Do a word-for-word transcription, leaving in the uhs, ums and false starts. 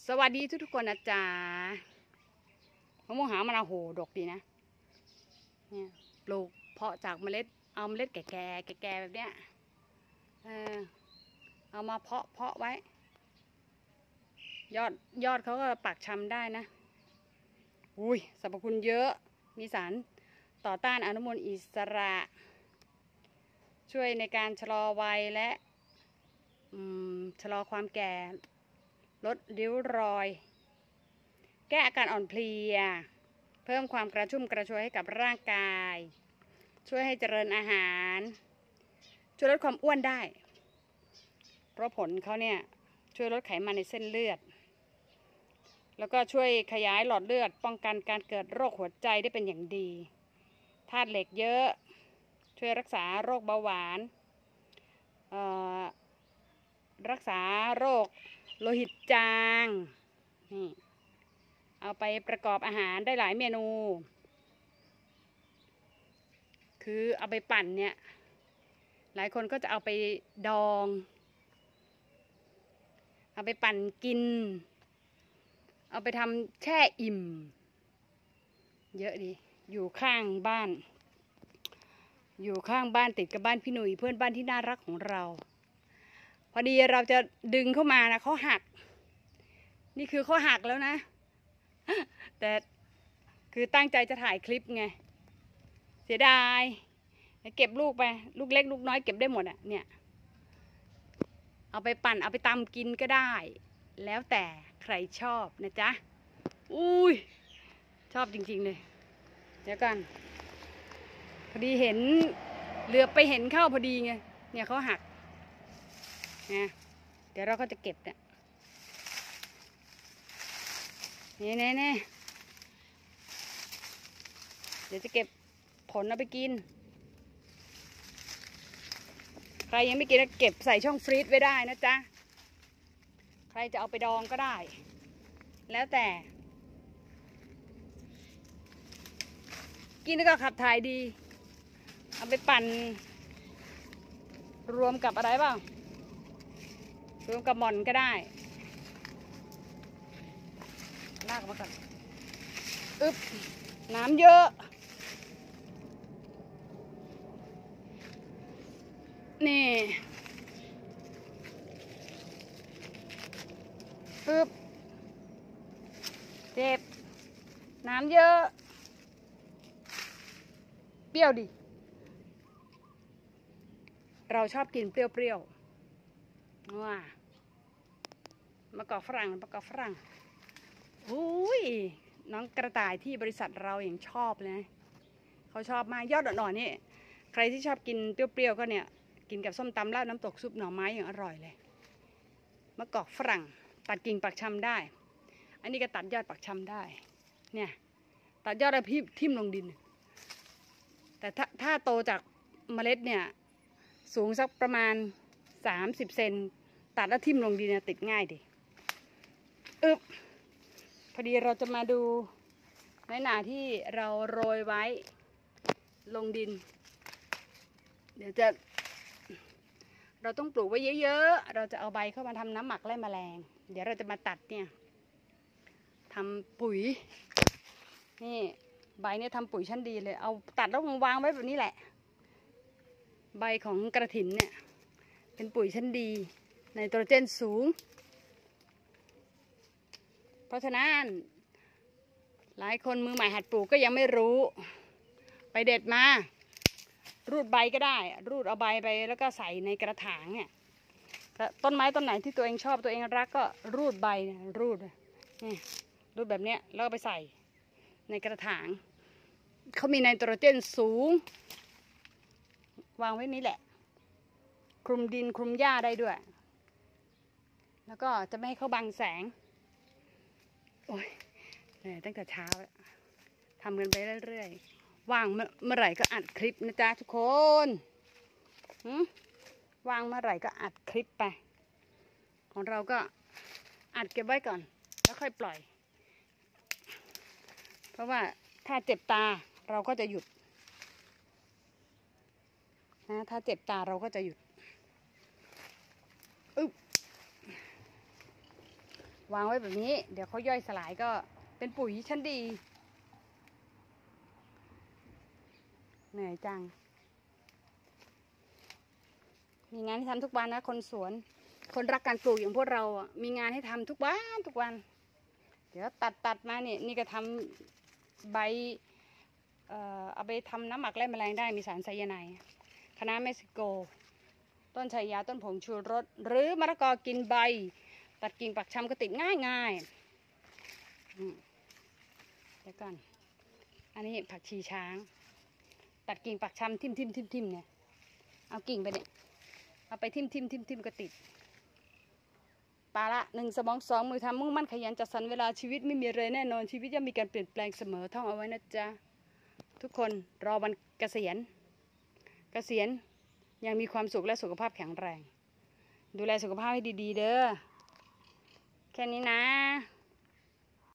สวัสดีทุกทุกคนนะจ๊ะมะม่วงหาวมะนาวโหดกดีนะเนี่ยปลูกเพาะจากเมล็ดเอาเมล็ดแก่แก่แก่แก่แบบเนี้ยเออเอามาเพาะเพาะไว้ยอดยอดเขาก็ปักชำได้นะอุ้ยสรรพคุณเยอะมีสารต่อต้านอนุมูลอิสระช่วยในการชะลอวัยและชะลอความแก่ลดริ้วรอยแก้อาการอ่อนเพลียเพิ่มความกระชุ่มกระชวยให้กับร่างกายช่วยให้เจริญอาหารช่วยลดความอ้วนได้เพราะผลเขาเนี่ยช่วยลดไขมันในเส้นเลือดแล้วก็ช่วยขยายหลอดเลือดป้องกันการเกิดโรคหัวใจได้เป็นอย่างดีธาตุเหล็กเยอะช่วยรักษาโรคเบาหวานรักษาโรคโลหิตจางนี่เอาไปประกอบอาหารได้หลายเมนูคือเอาไปปั่นเนี่ยหลายคนก็จะเอาไปดองเอาไปปั่นกินเอาไปทำแช่อิ่มเยอะดีอยู่ข้างบ้านอยู่ข้างบ้านติดกับบ้านพี่หนุ่ยเพื่อนบ้านที่น่ารักของเราพอดีเราจะดึงเข้ามานะเขาหักนี่คือเขาหักแล้วนะแต่คือตั้งใจจะถ่ายคลิปไงเสียดายเก็บลูกไปลูกเล็กลูกน้อยเก็บได้หมดอ่ะเนี่ยเอาไปปั่นเอาไปตำกินก็ได้แล้วแต่ใครชอบนะจ๊ะอุ้ยชอบจริงๆเลยเดี๋ยวกันพอดีเห็นเหลือไปเห็นเข้าพอดีไงเนี่ยเขาหักนะเดี๋ยวเราก็จะเก็บเนี่ยนี่นี่นี่เดี๋ยวจะเก็บผลเอาไปกินใครยังไม่กินก็เก็บใส่ช่องฟรีซไว้ได้นะจ๊ะใครจะเอาไปดองก็ได้แล้วแต่กินแล้วก็ขับถ่ายดีเอาไปปั่นรวมกับอะไรบ้างรวมกับหม่อนก็ได้ลากมาก่อนอึ๊บน้ำเยอะนี่ปึ๊บเจ็บน้ำเยอะเปรี้ยวดิเราชอบกินเปรี้ยวๆว้ามะกอกฝรั่งมะกอกฝรั่งอุ้ยน้องกระต่ายที่บริษัทเราอย่างชอบเลยเขาชอบมากยอดอ่อนๆนี่ใครที่ชอบกินเปรี้ยวๆก็เนี่ยกินกับส้มตำราดน้ำตกซุปหน่อไม้อย่างอร่อยเลยมะกอกฝรั่งตัดกิ่งปักชำได้อันนี้ก็ตัดยอดปักชำได้เนี่ยตัดยอดแล้วพี่ทิ่มลงดินแต่ถ้าถ้าโตจากเมล็ดเนี่ยสูงสักประมาณสามสิบเซนตัดแล้วทิ่มลงดินเนี่ยติดง่ายดิอึบพอดีเราจะมาดูในหนาที่เราโรยไว้ลงดินเดี๋ยวจะเราต้องปลูกไว้เยอะๆเราจะเอาใบเข้ามาทำน้ำหมักไล่แมลงเดี๋ยวเราจะมาตัดเนี่ยทำปุ๋ยนี่ใบเนี่ยทำปุ๋ยชั้นดีเลยเอาตัดแล้ววางไว้แบบนี้แหละใบของกระถินเนี่ยเป็นปุ๋ยชั้นดีไนโตรเจนสูงเพราะฉะนั้นหลายคนมือใหม่หัดปลูกก็ยังไม่รู้ไปเด็ดมารูดใบก็ได้รูดเอาใบไปแล้วก็ใส่ในกระถางเนี่ยต้นไม้ต้นไหนที่ตัวเองชอบตัวเองรักก็รูดใบรูดนี่รูดแบบเนี้ยแล้วก็ไปใส่ในกระถางเขามีไนโตรเจนสูงวางไว้นี้แหละคลุมดินคลุมหญ้าได้ด้วยแล้วก็จะไม่ให้เขาบังแสงโอ้ยเนี่ยตั้งแต่เช้าทำกันไปเรื่อยๆว่างเมื่อไหร่ก็อัดคลิปนะจ๊ะทุกคนว่างเมื่อไหร่ก็อัดคลิปไปของเราก็อัดเก็บไว้ก่อนแล้วค่อยปล่อยเพราะว่าถ้าเจ็บตาเราก็จะหยุดนะถ้าเจ็บตาเราก็จะหยุดอึ๊บวางไว้แบบนี้เดี๋ยวเขาย่อยสลายก็เป็นปุ๋ยชั้นดีเหนื่อยจังมีงานให้ทำทุกวันนะคนสวนคนรักการปลูกอย่างพวกเราอ่ะมีงานให้ทำทุกวันทุกวันเดี๋ยวตัดตัดมาเนี่ยนี่ก็ทำใบเอ่อเอาไปทำน้ำหมักไล่แมลงได้มีสารไซยาไนด์คะน้าเม็กซิโกต้นชายาต้นผงชูรสหรือมะละกอกินใบตัดกิ่งปักชำก็ติดง่ายง่ายเดี๋ยวก่อนอันนี้ผักชีช้างตัดกิ่งปักชำทิ่มทิ่มทิ่มทิ่มเนี่ยเอากิ่งไปเนี่ยเอาไปทิ่มทิ่มทิ่มทิ่มก็ติดปาละหนึ่งสมองสองมือทำมุ่งมั่นขยันจัดสรรเวลาชีวิตไม่มีอะไรแน่นอนชีวิตย่อมมีการเปลี่ยนแปลงเสมอท่องเอาไว้นะจ๊ะทุกคนรอวันเกษียณเกษียณยังมีความสุขและสุขภาพแข็งแรงดูแลสุขภาพให้ดีๆเด้อแค่นี้นะ